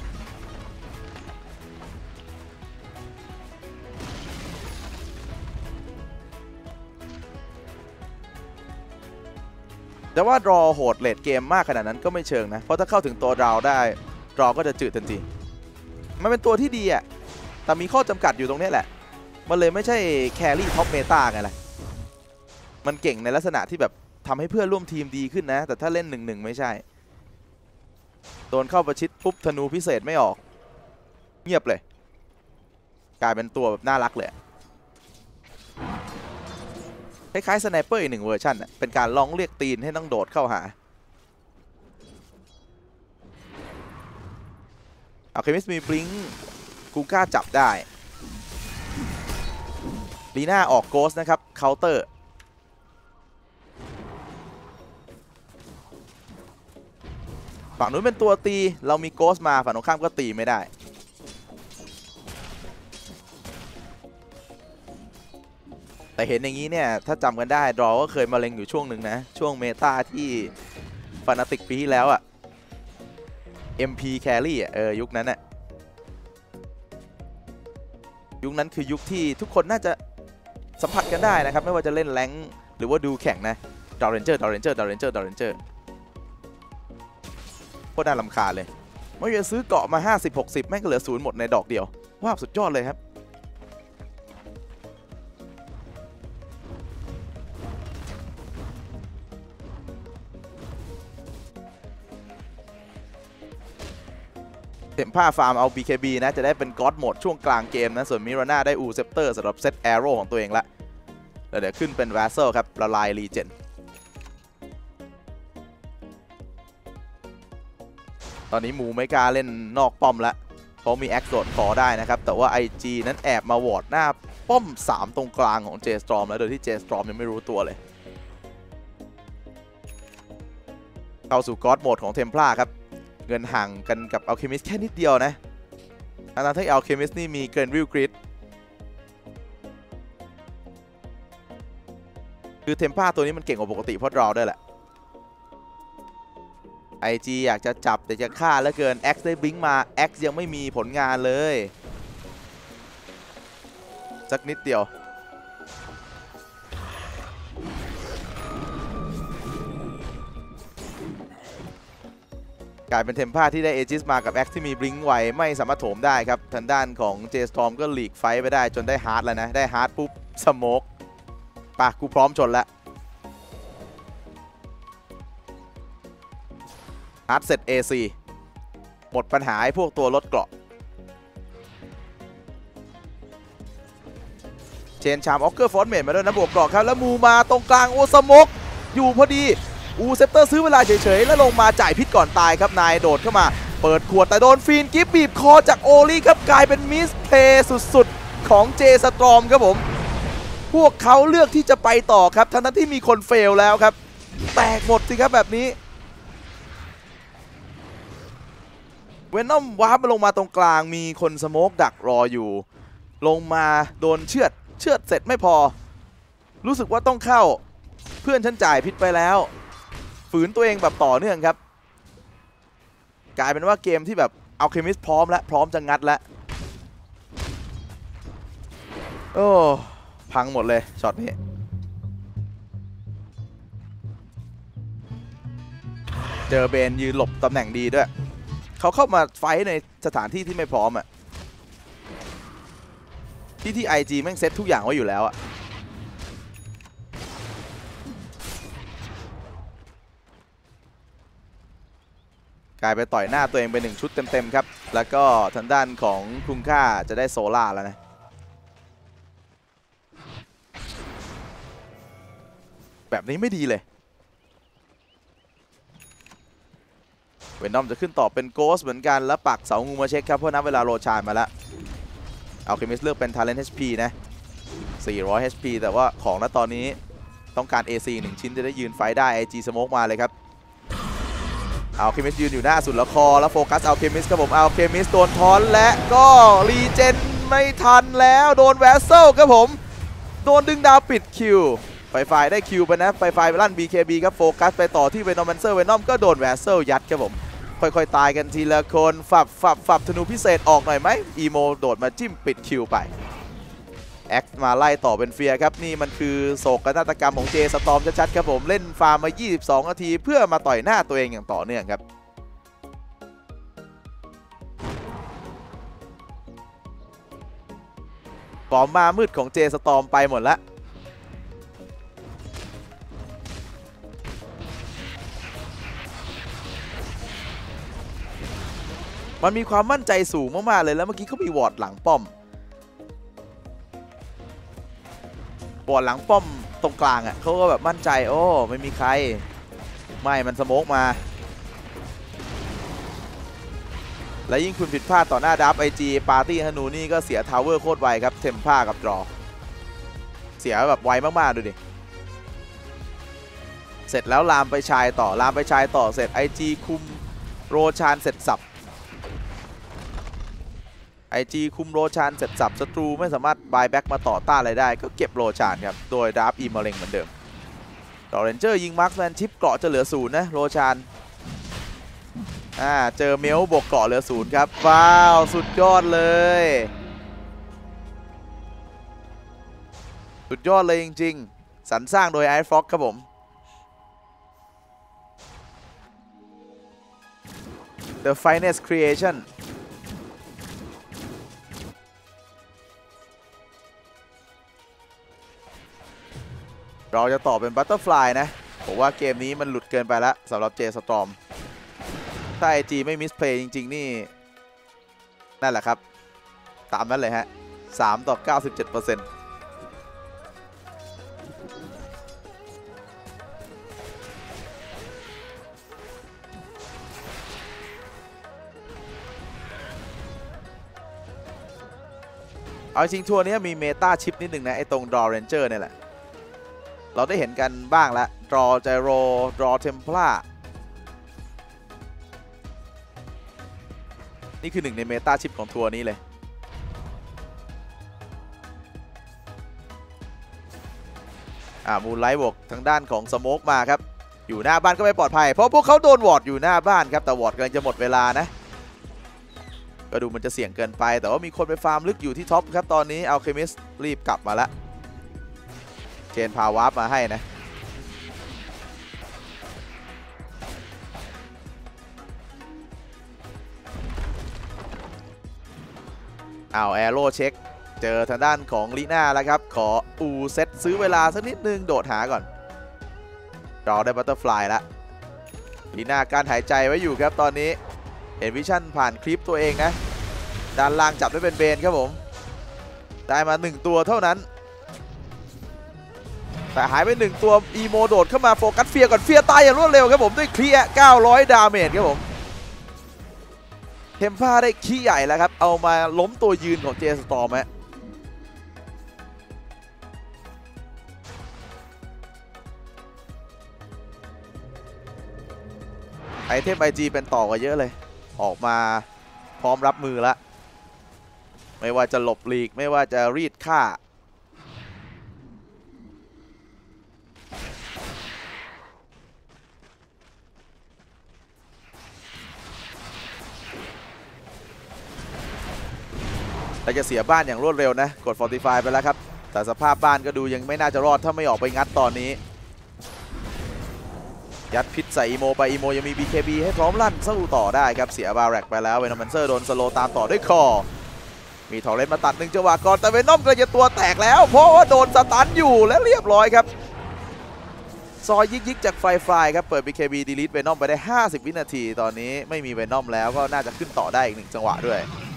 แต่ว่ารอโหดเลดเกมมากขนาดนั้นก็ไม่เชิงนะเพราะถ้าเข้าถึงตัวเราได้รอก็จะจืดทันทีมันเป็นตัวที่ดีอะแต่มีข้อจำกัดอยู่ตรงนี้แหละมันเลยไม่ใช่แครี่ท็อปเมตาไงล่ะมันเก่งในลักษณะที่แบบทำให้เพื่อนร่วมทีมดีขึ้นนะแต่ถ้าเล่น1-1ไม่ใช่โดนเข้าประชิดปุ๊บธนูพิเศษไม่ออกเงียบเลยกลายเป็นตัวแบบน่ารักเลยคล้ายๆสไนเปอร์อีก1เวอร์ชันเป็นการร้องเรียกตีนให้ต้องโดดเข้าหาอัลเคมิสมีบลิงกูก้าจับได้ลีน่าออกโกสนะครับเคาน์เตอร์ฝั่งนู้นเป็นตัวตีเรามีโกสมาฝั่งตรงข้ามก็ตีไม่ได้แต่เห็นอย่างนี้เนี่ยถ้าจำกันได้ดรอก็เคยมาเล็งอยู่ช่วงหนึ่งนะช่วงเมตาที่ฟานาติกปีที่แล้วอะ MP Carry ยุคนั้นอะยุคนั้นคือยุคที่ทุกคนน่าจะสัมผัสกันได้นะครับไม่ว่าจะเล่นแรงค์หรือว่าดูแข่งนะดาวเรนเจอร์โคตรน่ารำคาญเลยเมื่อจะซื้อเกาะมา50-60แม่งก็เหลือ0หมดในดอกเดียวว้าวสุดยอดเลยครับเต็มผ้าฟาร์มเอา BKB นะจะได้เป็นก็อดโหมดช่วงกลางเกมนะส่วนมิราน่าได้อูเซปเตอร์สำหรับเซตแอโร่ของตัวเองละแล้วเดี๋ยวขึ้นเป็นแวสเซลครับละลายรีเจนตอนนี้หมูไม่กล้าเล่นนอกป้อมแล้วเพราะมีแอคโดดขอได้นะครับแต่ว่า IG นั้นแอบมาวอร์ดหน้าป้อม3ตรงกลางของ J Storm แล้วโดยที่ J Storm ยังไม่รู้ตัวเลยเข้าสู่ก็อดโหมดของเทมพลาครับเงินห่างกันกับอัลเคมิสแค่นิดเดียวนะทางที่อัลเคมิสนี่มีเกรนวิลกริดคือเทมพลาตัวนี้มันเก่งกว่าปกติเพราะเราด้วยแหละ IG อยากจะจับแต่จะฆ่าแล้วเกิน X ได้บิงมา X ยังไม่มีผลงานเลยสักนิดเดียวกลายเป็นเทมพลาที่ได้เอจิสมากับ X ที่มีบลิงไวไม่สามารถโถมได้ครับทางด้านของ J Storm ก็หลีกไฟไปได้จนได้ฮาร์ดแล้วนะได้ฮาร์ดปุ๊บสโมกปะกูพร้อมชนแล้วฮาร์ดเสร็จ AC หมดปัญหาไอ้พวกตัวลดเกราะเชนชามออกเกอร์ฟอนเมดมาด้วยนะบวกเกราะครับแล้วมูมาตรงกลางโอสโมกอยู่พอดีอูเซปเตอร์ซื้อเวลาเฉยๆแล้วลงมาจ่ายพิษก่อนตายครับนายโดดเข้ามาเปิดขวดแต่โดนฟีนกิฟบีบคอจากโอลี่ครับกลายเป็นมิสเพย์สุดๆของเจสตรอมครับผมพวกเขาเลือกที่จะไปต่อครับทั้งที่มีคนเฟลแล้วครับแตกหมดสิครับแบบนี้เวนอมวาร์ปมาลงมาตรงกลางมีคนสโมกดักรออยู่ลงมาโดนเชือดเสร็จไม่พอรู้สึกว่าต้องเข้าเพื่อนฉันจ่ายพิษไปแล้วฝืนตัวเองแบบต่อเนื่องครับกลายเป็นว่าเกมที่แบบอัลเคมิสพร้อมแล้วพร้อมจะงัดแล้วโอ้พังหมดเลยช็อตนี้เจอเบนยืนหลบตำแหน่งดีด้วยเขาเข้ามาไฟท์ในสถานที่ที่ไม่พร้อมอ่ะที่ IG แม่งเซตทุกอย่างไว้อยู่แล้วอ่ะกลายไปต่อยหน้าตัวเองไป1ชุดเต็มๆครับแล้วก็ทางด้านของคุงค่าจะได้โซล่าแล้วนะแบบนี้ไม่ดีเลยเวนอมจะขึ้นต่อเป็นโกสเหมือนกันแล้วปักเสางูมาเช็คครับเพราะนับเวลาโรชานมาแล้วอัลเคมิสเลือกเป็น Talent HP นะ400 HP แต่ว่าของณตอนนี้ต้องการ AC 1ชิ้นจะได้ยืนไฟได้ IG สโมกมาเลยครับเอาเคมิสยืนอยู่หน้าสุดละคอแล้วโฟกัสเอาเคมิสครับผมเอาเคมิสโดนทอนและก็รีเจนไม่ทันแล้วโดนแวสเซลครับผมโดนดึงดาวปิดคิวไฟได้คิวไปนะไฟไปลั่น BKB ครับโฟกัสไปต่อที่เวนอมแมนเซอร์เวนอมก็โดนแวสเซลยัดครับผมค่อยๆตายกันทีละคนฝับธนูพิเศษออกหน่อยไหมอีโมโดดมาจิ้มปิดคิวไปแอ็กมาไล่ต่อเป็นเฟียร์ครับนี่มันคือโศกนาฏกรรมของเจสตอมชัดๆครับผมเล่นฟาร์มมา22นาทีเพื่อมาต่อยหน้าตัวเองอย่างต่อเนื่องครับฟอร์มมามืดของเจสตอมไปหมดแล้วมันมีความมั่นใจสูงมากๆเลยแล้วเมื่อกี้เขามีวอร์ดหลังป้อมวอร์ดหลังป้อมตรงกลางอ่ะเขาก็แบบมั่นใจโอ้ไม่มีใครไม่มันสโมกมาและยิ่งคุณผิดพลาดต่อหน้าดับIGปาร์ตี้ฮนูนี่ก็เสียทาวเวอร์โคตรไวครับเทมผ้ากับดรอเสียแบบไวมากๆดูดิเสร็จแล้วลามไปชายต่อเสร็จ IG คุมโรชานเสร็จสับIG คุมโรชานเสร็จสับศัตรูไม่สามารถบายแบ็กมาต่อต้านอะไรได้ก็เก็บโรชานครับโดยดาร์ฟอีมาเร็งเหมือนเดิมต่อเรนเจอร์ยิงมาร์คแมนชิปเกราะจะเหลือ0นะโรชานเจอเมลบวกเกราะเหลือ0ครับว้าวสุดยอดเลยสุดยอดเลยจริงๆสรรสร้างโดยไอซ์ฟ็อกครับผม The Finest Creationเราจะต่อเป็นบัตเตอร์ฟลายนะผมว่าเกมนี้มันหลุดเกินไปแล้วสำหรับเจสตอมถ้า IG ไม่มิสเพลย์จริงๆนี่นั่นแหละครับตามนั้นเลยฮะ3 ต่อ 97% เอาจริงทัวร์นี้มีเมตาชิปนิดหนึ่งนะไอ้ตรงดอเรนเจอร์เนี่ยแหละเราได้เห็นกันบ้างแล้วดรอไจโรดรอเทมเพลานี่คือหนึ่งในเมตาชิปของทัวร์นี้เลยมูนไลท์บวกทางด้านของสโมกมาครับอยู่หน้าบ้านก็ไม่ปลอดภัยเพราะพวกเขาโดนวอร์ดอยู่หน้าบ้านครับแต่วอร์ดกำลังจะหมดเวลานะก็ดูมันจะเสี่ยงเกินไปแต่ว่ามีคนไปฟาร์มลึกอยู่ที่ท็อปครับตอนนี้อัลเคมิสรีบกลับมาแล้วเชนพาวาร์ปมาให้นะแอโร่เช็คเจอทางด้านของลีน่าแล้วครับขอเซตซื้อเวลาสักนิดนึงโดดหาก่อนรอได้บัตเตอร์ฟลายแล้วลีน่าการหายใจไว้อยู่ครับตอนนี้เห็นวิชั่นผ่านคลิปตัวเองนะด้านล่างจับได้เป็นเบนครับผมได้มา1ตัวเท่านั้นแต่หายไป1ตัวอีโมโดดเข้ามาโฟกัสเฟียก่อนเฟียตายอย่างรวดเร็วครับผมด้วยเคลียร์900ดาเมจครับผมเทมผ้าได้ขี้ใหญ่แล้วครับเอามาล้มตัวยืนของเจสตอร์มฮะไอเทม IG เป็นต่อกันเยอะเลยออกมาพร้อมรับมือแล้วไม่ว่าจะหลบหลีกไม่ว่าจะรีดค่าเราจะเสียบ้านอย่างรวดเร็วนะกด 45 ไปแล้วครับแต่สภาพบ้านก็ดูยังไม่น่าจะรอดถ้าไม่ออกไปงัดตอนนี้ยัดพิษใส่อีโมไปอีโมยังมี BKB ให้พร้อมลั่นสู้ต่อได้ครับเสียบาแร็กไปแล้วเวนอมแมนเซอร์โดนสโลตามต่อด้วยคอมีทอร์เรนต์มาตัด1จังหวะก่อนแต่เวนอมก็จะตัวแตกแล้วเพราะว่าโดนสตันอยู่และเรียบร้อยครับซอยยิกจากไฟครับเปิด BKB ดีลิทเวนอมไปได้50 วินาทีตอนนี้ไม่มีเวนอมแล้วก็น่าจะขึ้นต่อได้อีก1จังหวะด้วย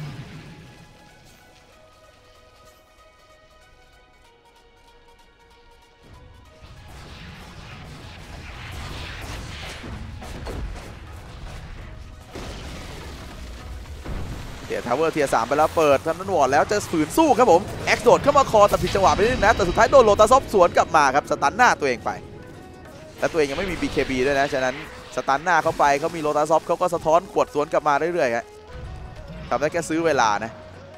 เทียร์ทาวเวอร์เทียร์3ไปแล้วเปิดทันนั้นวอร์ดแล้วจะฝืนสู้ครับผมแอ็กโดดเข้ามาคอแต่ผิดจังหวะไปนิดนะแต่สุดท้ายโดนโลตาซอฟสวนกลับมาครับสตันหน้าตัวเองไปและตัวเองยังไม่มี BKB ด้วยนะฉะนั้นสตันหน้าเข้าไปเขามีโลตาซอฟเขาก็สะท้อนขวดสวนกลับมาเรื่อยๆครับทำได้แค่ซื้อเวลานะ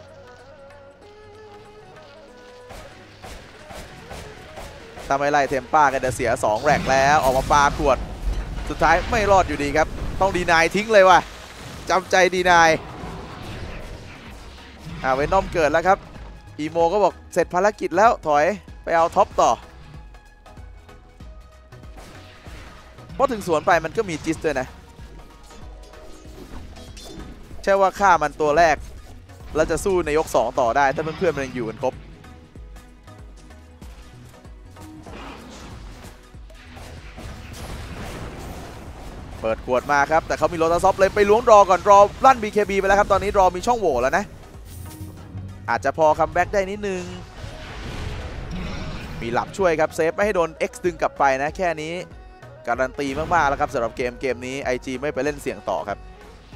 ถ้าไม่ไล่เทมป้ากันจะเสีย2แรกแล้วออกมาปาขวดสุดท้ายไม่รอดอยู่ดีครับต้องดีนายทิ้งเลยว่ะจำใจดีนายเวนอมเกิดแล้วครับอีโมก็บอกเสร็จภารกิจแล้วถอยไปเอาท็อปต่อพอถึงสวนไปมันก็มีจิสด้วยนะใช่ว่าฆ่ามันตัวแรกแล้วจะสู้ในยก2ต่อได้ถ้าเพื่อนๆมันยังอยู่กันครบเปิดขวดมาครับแต่เขามีโรตาซอฟเลยไปล้วงรอก่อนรอลั่น BKB ไปแล้วครับตอนนี้รอมีช่องโหว่แล้วนะอาจจะพอคัมแบ็กได้นิดนึงมีหลับช่วยครับเซฟไม่ให้โดน X ดึงกลับไปนะแค่นี้การันตีมากๆแล้วครับสำหรับเกมนี้ IG ไม่ไปเล่นเสี่ยงต่อครับ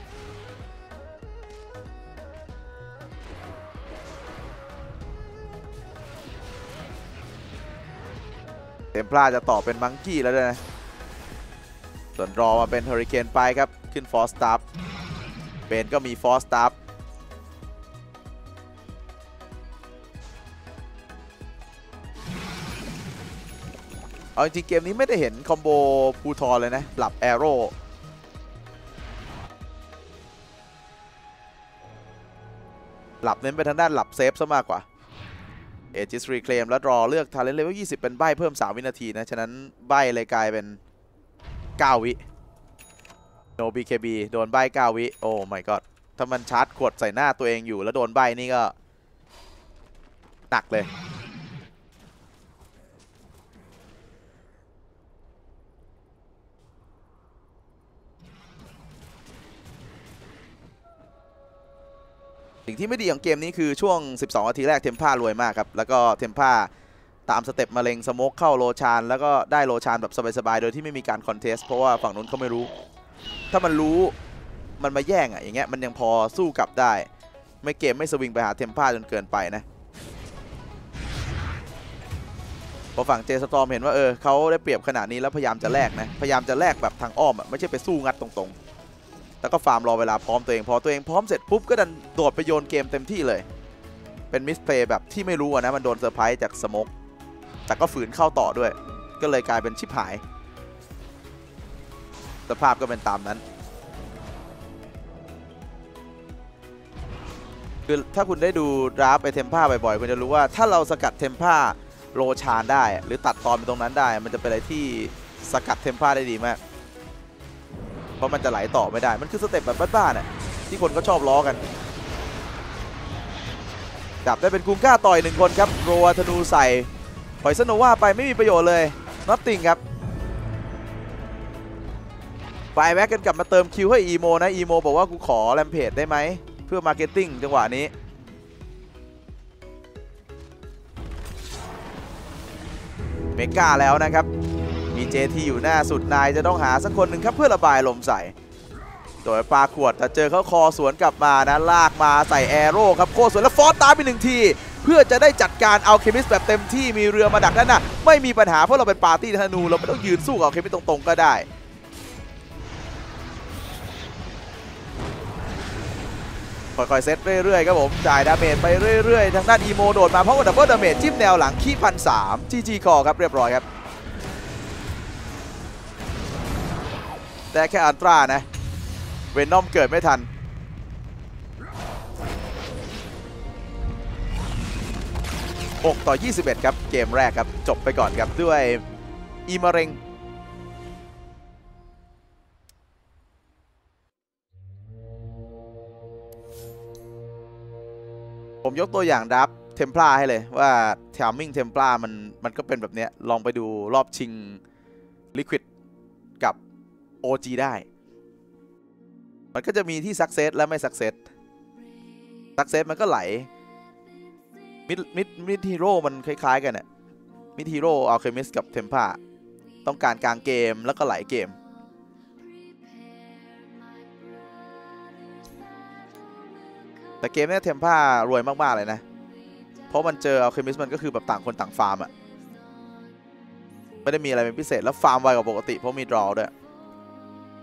เทมพลาจะต่อเป็นมังกี้แล้วด้วยนะส่วนรอมาเป็นเฮอริเคนไปครับขึ้นฟอร์สตาร์เบนก็มีฟอร์สตาร์เอาจริงๆเกมนี้ไม่ได้เห็นคอมโบพูทอนเลยนะหลับแอโร่หลับเน้นไปทางด้านหลับเซฟซะมากกว่าเอจิสรีเคลมแล้วรอเลือกทาเลนต์เลเวล20เป็นใบเพิ่ม3วินาทีนะฉะนั้นใบเลยกลายเป็น9วิโน BKB โดนใบ9วิโอ้ my god ถ้ามันชาร์จขวดใส่หน้าตัวเองอยู่แล้วโดนใบนี่ก็หนักเลยสิ่งที่ไม่ดีของเกมนี้คือช่วง12นาทีแรกเทมพ่ารวยมากครับแล้วก็เทมพ่าตามสเต็ปมาเล็งสโมกเข้าโลชานแล้วก็ได้โลชานแบบสบายๆโดยที่ไม่มีการคอนเทสเพราะว่าฝั่งนู้นเขาไม่รู้ถ้ามันรู้มันมาแย่งอย่างเงี้ยมันยังพอสู้กลับได้ไม่เกมไม่สวิงไปหาเทมพ่าจนเกินไปนะพอฝั่งเจสตอร์มเห็นว่าเขาได้เปรียบขนาดนี้แล้วพยายามจะแลกนะพยายามจะแลกแบบทางอ้อมไม่ใช่ไปสู้งัดตรงๆแล้วก็ฟาร์มรอเวลาพร้อมตัวเองพอตัวเองพร้อมเสร็จปุ๊บก็ดันโดดไปโยนเกมเต็มที่เลยเป็นมิสเพลย์แบบที่ไม่รู้นะมันโดนเซอร์ไพรส์จากสโมกแต่ก็ฝืนเข้าต่อด้วยก็เลยกลายเป็นชิบหายสภาพก็เป็นตามนั้นคือถ้าคุณได้ดูดราฟไปเทมพ่าบ่อยๆคุณจะรู้ว่าถ้าเราสกัดเทมพ่าโลชานได้หรือตัดตอนไปตรงนั้นได้มันจะเป็นอะไรที่สกัดเทมพ่าได้ดีมากเพราะมันจะไหลต่อไม่ได้มันคือสเต็ปแบบบ้านๆน่ะที่คนก็ชอบล้อกันจับได้เป็นกุงก้าต่อย1คนครับโรธนูใส่ปล่อยสโนว่าไปไม่มีประโยชน์เลยน็อตติงครับไปแบ็กกันกลับมาเติมคิวให้อีโมนะอีโมบอกว่ากูขอแรมเพจได้ไหมเพื่อมาร์เก็ตติ้งจังหวะนี้เมกาแล้วนะครับมีเจทีอยู่หน้าสุดนายจะต้องหาสักคนหนึ่งครับเพื่อระบายลมใส่โดยปาขวดแต่เจอเขาคอสวนกลับมานะลากมาใส่แอโร่ครับโคสวนแล้วฟอสตาร์ไป1ทีเพื่อจะได้จัดการเอาเคมิสแบบเต็มที่มีเรือมาดักด้านหน้าไม่มีปัญหาเพราะเราเป็นปาร์ตี้ธนูเราไม่ต้องยืนสู้กับเคมิสตรงๆก็ได้ค่อยๆเซตเรื่อยๆครับผมจ่ายดาเมจไปเรื่อยๆทางด้านอีโมโดดมาเพราะว่าดับเบิลดาเมจจิ้มแนวหลังขี้1,300 GG คอครับเรียบร้อยครับแต่แค่อันตรานะเวนอมเกิดไม่ทัน6 ต่อ 21ครับเกมแรกครับจบไปก่อนครับด้วยอีมาเร็งผมยกตัวอย่างดับเทมพลาให้เลยว่าแทมมิ่งเทมพลามันก็เป็นแบบนี้ลองไปดูรอบชิงลิควิดกับ OG ได้มันก็จะมีที่ซักเซสและไม่ซักเซสซักเซสมันก็ไหลมิดฮีโร่มันคล้ายๆกันน่ะมิดฮีโร่อัลเคมิสกับเทมพลาต้องการกลางเกมแล้วก็ไหลเกมแต่เกมนี้เทมพ่ารวยมากๆเลยนะเพราะมันเจออัลเคมิสมันก็คือแบบต่างคนต่างฟาร์มอะไม่ได้มีอะไรเป็นพิเศษแล้วฟาร์มไวกว่าปกติเพราะมีดรอด้วย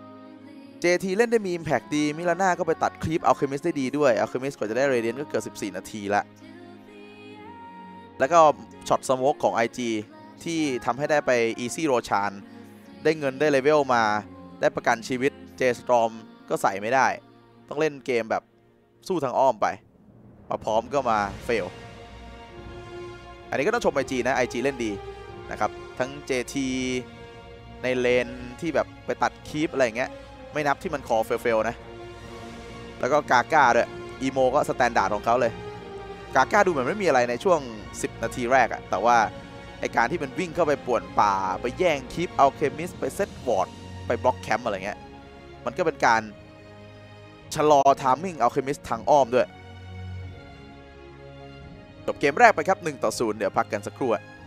JT เล่นได้มี Impact ดีมิลาน่าก็ไปตัดคลิป Alchemist ได้ดีด้วย Alchemist กว่าจะได้ Radiant ก็เกือบ14 นาทีละแล้วก็ช็อตสโมกของ IG ที่ทำให้ได้ไป Easy Roshan ได้เงินได้เลเวลมาได้ประกันชีวิต J Storm ก็ใส่ไม่ได้ต้องเล่นเกมแบบสู้ทางอ้อมไปมาพร้อมก็มาเฟลอันนี้ก็ต้องชม IG นะ IG เล่นดีนะครับทั้ง JT ในเลนที่แบบไปตัดคีปอะไรเงี้ยไม่นับที่มันคอเฟลนะแล้วก็กาก้าด้วยอีโมก็สแตนดาร์ดของเขาเลยกาก้าดูเหมือนไม่มีอะไรในช่วง10 นาทีแรกอะแต่ว่าไอการที่มันวิ่งเข้าไปป่วนป่าไปแย่งคีปอัลเคมิสไปเซตวอร์ดไปบล็อกแคมป์อะไรเงี้ยมันก็เป็นการชะลอทามมิ่งอัลเคมิสทางอ้อมด้วยจบเกมแรกไปครับ1-0เดี๋ยวพักกันสักครู่